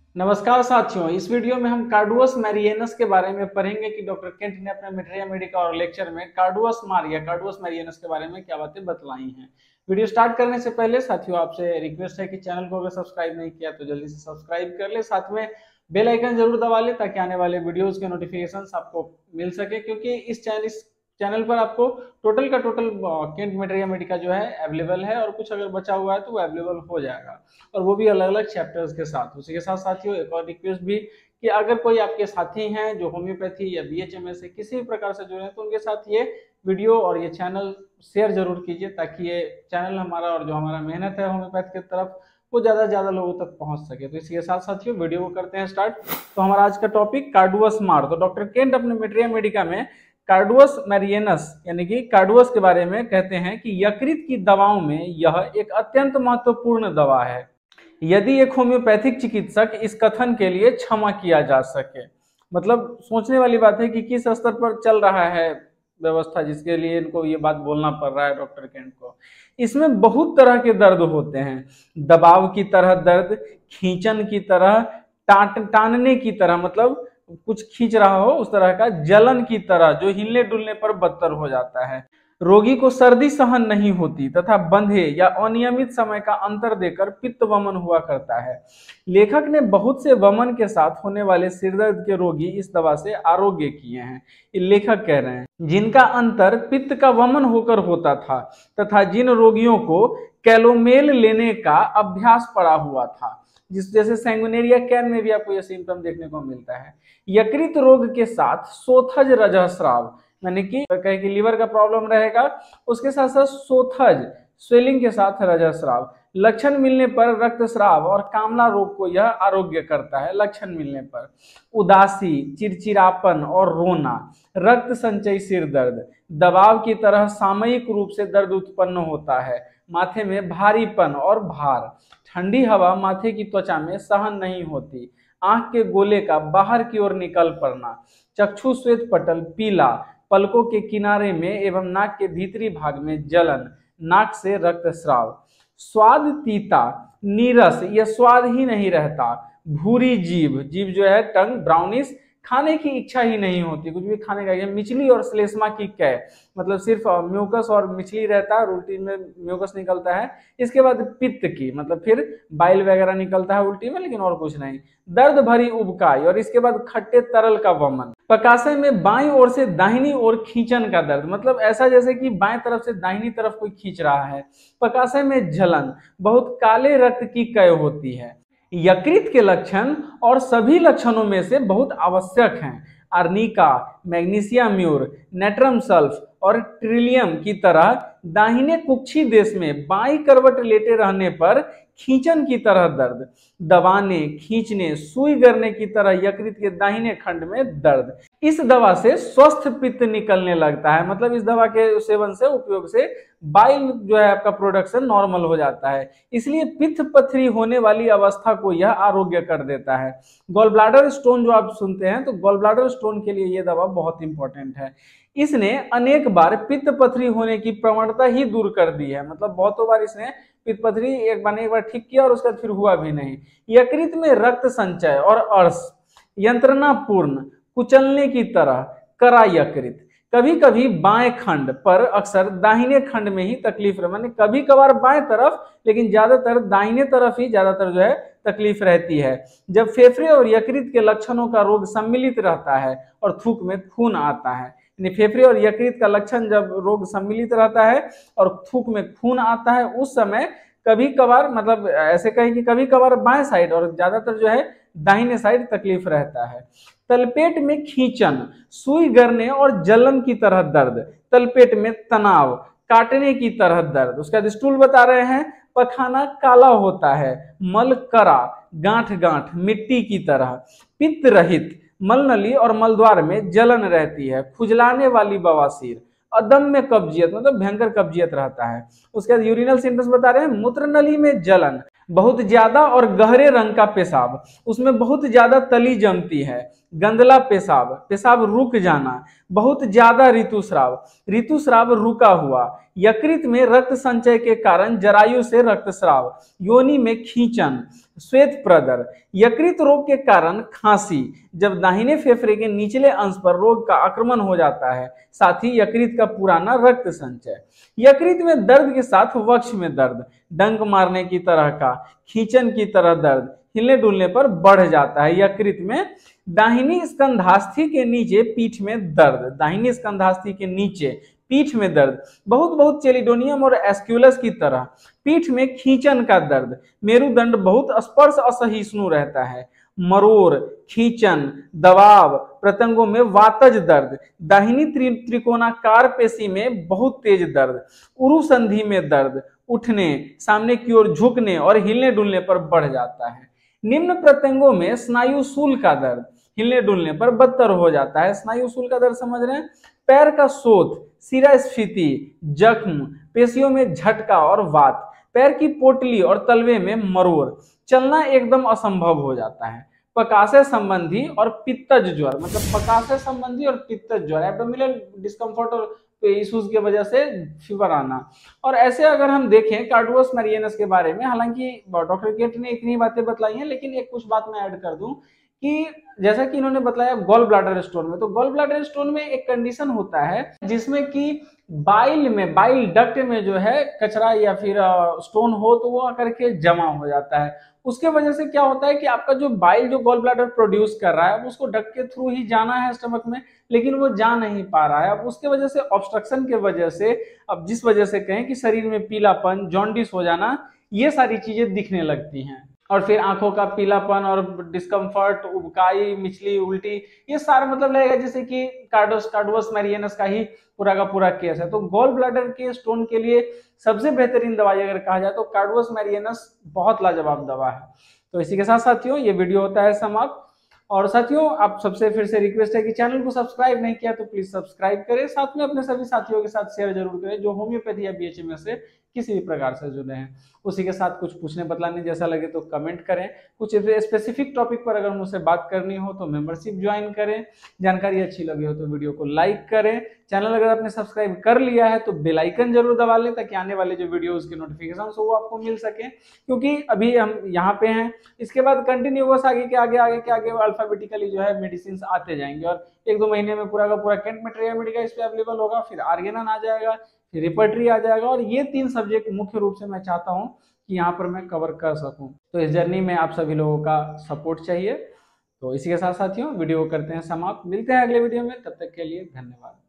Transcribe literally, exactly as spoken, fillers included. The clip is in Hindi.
नमस्कार साथियों, इस वीडियो में हम कार्डुअस मैरियनस के बारे में पढ़ेंगे कि डॉक्टर केंट ने अपने मेटेरिया मेडिका और लेक्चर में कार्डुअस मार या कार्डुअस मैरियनस के बारे में क्या बातें बतलाई हैं। वीडियो स्टार्ट करने से पहले साथियों आपसे रिक्वेस्ट है कि चैनल को अगर सब्सक्राइब नहीं किया तो जल्दी से सब्सक्राइब कर ले, साथ में बेल आइकन जरूर दबा ले ताकि आने वाले वीडियोस के नोटिफिकेशंस आपको मिल सके, क्योंकि इस चैनल इस चैनल पर आपको टोटल का टोटल केंट मेटेरिया मेडिका जो है अवेलेबल है, और कुछ अगर बचा हुआ है तो वो अवेलेबल हो जाएगा, और वो भी अलग अलग चैप्टर्स के साथ। उसी के साथ साथियों एक और रिक्वेस्ट भी कि अगर कोई आपके साथी हैं जो होम्योपैथी या बीएचएमएस से किसी भी प्रकार से जुड़े हैं तो उनके साथ ये वीडियो और ये चैनल शेयर जरूर कीजिए, ताकि ये चैनल हमारा और जो हमारा मेहनत है होम्योपैथ की तरफ वो ज्यादा से ज्यादा लोगों तक पहुंच सके। तो इसी के साथ साथियों वीडियो को करते हैं स्टार्ट। तो हमारा आज का टॉपिक कार्डुअस मार। तो डॉक्टर केंट अपने मेटेरिया मेडिका में कार्डुअस मैरियनस यानी कि कार्डुअस के बारे में कहते हैं कि यकृत की दवाओं में यह एक अत्यंत महत्वपूर्ण दवा है, यदि एक होम्योपैथिक चिकित्सक इस कथन के लिए क्षमा किया जा सके। मतलब सोचने वाली बात है कि किस स्तर पर चल रहा है व्यवस्था जिसके लिए इनको ये बात बोलना पड़ रहा है डॉक्टर केंट को। इसमें बहुत तरह के दर्द होते हैं, दबाव की तरह दर्द, खींचन की तरह, टाट टानने की तरह मतलब कुछ खींच रहा हो उस तरह का, जलन की तरह जो हिलने डुलने पर बदतर हो जाता है। रोगी को सर्दी सहन नहीं होती तथा बंधे या अनियमित समय का अंतर देकर पित्त वमन हुआ करता है। लेखक ने बहुत से वमन के साथ होने वाले सिरदर्द के रोगी इस दवा से आरोग्य किए हैं। ये लेखक कह रहे हैं जिनका अंतर पित्त का वमन होकर होता था तथा जिन रोगियों को कैलोमेल लेने का अभ्यास पड़ा हुआ था, जिस जैसे सैंगुनेरिया कैन में भी आपको यह सिम्टम देखने को मिलता है। यकृत रोग के साथ सोथज रजस्राव यानी कि कहे कि लीवर का प्रॉब्लम रहेगा, उसके साथ साथ सोथज स्वेलिंग के साथ रजस्राव, लक्षण मिलने पर रक्तस्राव और कामला रोग को यह आरोग्य करता है। लक्षण मिलने पर उदासी, चिड़चिड़ापन और रोना, रक्त संचयी सिर दर्द, दबाव की तरह सामयिक रूप से दर्द उत्पन्न होता है, माथे में भारीपन और भार, ठंडी हवा माथे की त्वचा में सहन नहीं होती, आंख के गोले का बाहर की ओर निकल पड़ना, चक्षु श्वेत पटल पीला, पलकों के किनारे में एवं नाक के भीतरी भाग में जलन, नाक से रक्तस्राव, स्वाद तीता, नीरस या स्वाद ही नहीं रहता, भूरी जीभ, जीभ जो है टंग ब्राउनिश, खाने की इच्छा ही नहीं होती, कुछ भी खाने का, मिचली और श्लेष्मा की कै मतलब सिर्फ म्यूकस और मिचली रहता है, उल्टी में म्यूकस निकलता है। इसके बाद पित्त की मतलब फिर बाइल वगैरह निकलता है उल्टी में, लेकिन और कुछ नहीं। दर्द भरी उबकाई और इसके बाद खट्टे तरल का वमन। पकाशय में बाईं ओर से दाहिनी ओर खींचन का दर्द मतलब ऐसा जैसे कि बाएं तरफ से दाहिनी तरफ कोई खींच रहा है। पकाशय में जलन, बहुत काले रक्त की कै होती है। यकृत के लक्षण और सभी लक्षणों में से बहुत आवश्यक हैं arnica, magnesia mur, natrum sulph और ट्रिलियम की तरह दाहिने कुक्षी देश में बाई करवट लेटे रहने पर खींचन की तरह दर्द, दबाने, खींचने, सुई करने की तरह यकृत के दाहिने खंड में दर्द। इस दवा से स्वस्थ पित्त निकलने लगता है, मतलब इस दवा के सेवन से उपयोग से बाइल जो है आपका प्रोडक्शन नॉर्मल हो जाता है, इसलिए पित्त पथरी होने वाली अवस्था को यह आरोग्य कर देता है। गॉल ब्लाडर स्टोन जो आप सुनते हैं तो गॉल ब्लाडर स्टोन के लिए यह दवा बहुत इंपॉर्टेंट है। इसने अनेक बार पित्त पथरी होने की प्रवणता ही दूर कर दी है, मतलब बहुतों बार इसने पित्त पथरी एक बार एक बार ठीक किया और उसके बाद फिर हुआ भी नहीं। यकृत में रक्त संचय और अर्श, यंत्रणा पूर्ण, कुचलने की तरह, करा यकृत, कभी कभी बाएं खंड पर अक्सर दाहिने खंड में ही तकलीफ रहे, माने कभी कभार बाएं तरफ लेकिन ज्यादातर दाहिने तरफ ही ज्यादातर जो है तकलीफ रहती है। जब फेफड़े और यकृत के लक्षणों का रोग सम्मिलित रहता है और थूक में खून आता है, यानी फेफड़े और यकृत का लक्षण जब रोग सम्मिलित रहता है और थूक में खून आता है, उस समय कभी कभार मतलब ऐसे कहें कि कभी कभार बाएं साइड और ज्यादातर जो है दाहिने साइड तकलीफ रहता है। तलपेट में खींचन, सुई गरने और जलन की तरह दर्द, तलपेट में तनाव, काटने की तरह दर्द। उसका स्टूल बता रहे हैं, पखाना काला होता है, मल करा, गांठ गांठ, मिट्टी की तरह, पित्त रहित, मलनली और मलद्वार में जलन रहती है, खुजलाने वाली बवासीर, अदम्य कब्जियत मतलब भयंकर कब्जियत रहता है। उसके बाद यूरिनल सिम्टम्स बता रहे हैं, मूत्र नली में जलन, बहुत ज्यादा और गहरे रंग का पेशाब, उसमें बहुत ज्यादा तली जमती है। गंदला पेशाब, पेशाब रुक जाना। बहुत ज्यादा ऋतुस्राव, ऋतुस्राव रुका हुआ। यकृत में रक्त संचय के कारण जरायु से रक्तस्राव। योनि में खींचन। श्वेत प्रदर, यकृत रोग के कारण खांसी, जब दाहिने फेफड़े के निचले अंश पर रोग का आक्रमण हो जाता है, साथ ही यकृत का पुराना रक्त संचय। यकृत में दर्द के साथ वक्ष में दर्द, डंक मारने की तरह का, खींचन की तरह दर्द, हिलने डुलने पर बढ़ जाता है। यकृत में दाहिनी स्कंधास्थि के नीचे पीठ में दर्द, दाहिनी स्कंधास्थि के नीचे पीठ में दर्द, बहुत बहुत चेलिडोनियम और एस्क्यूलस की तरह। पीठ में खींचन का दर्द, मेरुदंड बहुत स्पर्श असहिष्णु रहता है। मरोड़, खींचन, दबाव, प्रत्यंगों में वातज दर्द, दाहिनी त्रि, त्रिकोणाकार पेशी में बहुत तेज दर्द, उरु संधि में दर्द, उठने, सामने की ओर झुकने और हिलने डुलने पर बढ़ जाता है। निम्न प्रत्यंगों में स्नायु शूल का दर्द, हिलने डुलने पर बदतर हो जाता है। स्नायु शूल का दर्द समझ रहे हैं? पैर का शोथ, शिरास्फीति, जख्म, पेशियों में झटका और वात, पैर की पोटली और तलवे में मरोड़, चलना एकदम असंभव हो जाता है। पकाशय संबंधी और पित्तज ज्वर, मतलब पकाशय संबंधी और पित्तज ज्वर, एब्डोमिनल डिस्कम्फर्ट और इश्यूज की वजह से फीवर आना। और ऐसे अगर हम देखें कार्डुअस मैरियनस के बारे में, हालांकि डॉक्टर केट ने इतनी बातें बतलाई हैं, लेकिन एक कुछ बात मैं ऐड कर दूं कि जैसा कि इन्होंने बताया गॉल ब्लैडर स्टोन में, तो गॉल ब्लैडर स्टोन में एक कंडीशन होता है जिसमें कि बाइल में, बाइल डक्ट में जो है कचरा या फिर स्टोन हो तो वो आकर के जमा हो जाता है। उसके वजह से क्या होता है कि आपका जो बाइल जो गॉल ब्लैडर प्रोड्यूस कर रहा है उसको डक्ट के थ्रू ही जाना है स्टमक में, लेकिन वो जा नहीं पा रहा है। अब उसके वजह से ऑब्स्ट्रक्शन के वजह से, अब जिस वजह से कहें कि शरीर में पीलापन, जॉन्डिस हो जाना, ये सारी चीजें दिखने लगती हैं। और फिर आंखों का पीलापन और डिस्कम्फर्ट, उबकाई, मिचली, उल्टी, ये सारा मतलब लगेगा जैसे कि कार्डोस कार्डुअस मैरियनस का ही पूरा का पूरा केस है। तो गॉल ब्लैडर के स्टोन के लिए सबसे बेहतरीन दवाई अगर कहा जाए तो कार्डुअस मैरियनस बहुत लाजवाब दवा है। तो इसी के साथ साथियों ये वीडियो होता है समाप्त। और साथियों आप सबसे फिर से रिक्वेस्ट है कि चैनल को सब्सक्राइब नहीं किया तो प्लीज सब्सक्राइब करें, साथ में अपने सभी साथियों के साथ शेयर जरूर करें जो होम्योपैथी या बीएचएम से किसी भी प्रकार से जुड़े हैं। उसी के साथ कुछ पूछने बतलाने जैसा लगे तो कमेंट करें, कुछ स्पेसिफिक टॉपिक पर अगर मुझसे बात करनी हो तो मेंबरशिप ज्वाइन करें, जानकारी अच्छी लगी हो तो वीडियो को लाइक करें, चैनल अगर आपने सब्सक्राइब कर लिया है तो बेल आइकन जरूर दबा लें ताकि आने वाले जो वीडियोस के नोटिफिकेशन हो वो आपको मिल सके, क्योंकि अभी हम यहाँ पे हैं, इसके बाद कंटिन्यूअस आगे के आगे आगे के आगे अल्फाबेटिकली जो है मेडिसिन आते जाएंगे और एक दो महीने में पूरा का पूरा केंट मेटेरिया मेडिका इस पे अवेलेबल होगा, फिर आर्गेनन आ जाएगा, फिर रिपर्टरी आ जाएगा और ये तीन सब्जेक्ट मुख्य रूप से मैं चाहता हूँ कि यहाँ पर मैं कवर कर सकूँ। तो इस जर्नी में आप सभी लोगों का सपोर्ट चाहिए। तो इसी के साथ साथियों वीडियो को करते हैं समाप्त, मिलते हैं अगले वीडियो में, तब तक के लिए धन्यवाद।